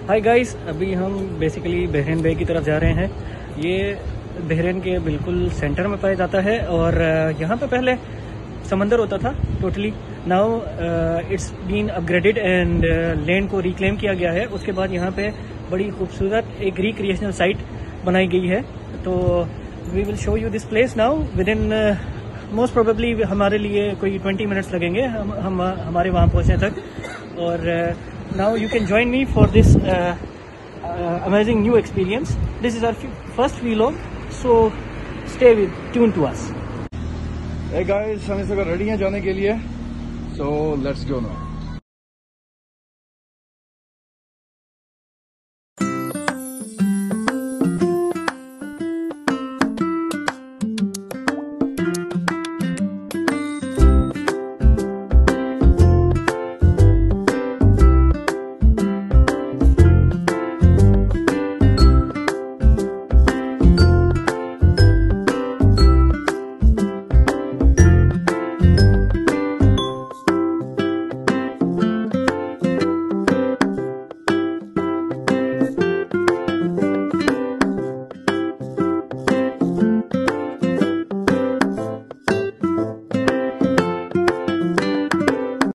Hi guys, अभी हम basically Bahrain बे की तरफ जा रहे हैं। ये बहरीन के बिल्कुल सेंटर में पाया जाता है और यहाँ पे पहले समंदर होता था totally. Now it's been upgraded and land को रिक्लेम किया गया है। उसके बाद यहाँ पे बड़ी खूबसूरत एक रिक्रिएशनल साइट बनाई गई है। तो we will show you this place now within most probably हमारे लिए कोई 20 मिनट्स लगेंगे हमारे वहाँ पहुँचने तक। और now you can join me for this amazing new experience. This is our first vlog, so stay with tune to us. Hey guys, हम इस वक्त रेडी हैं जाने के लिए, so let's go now।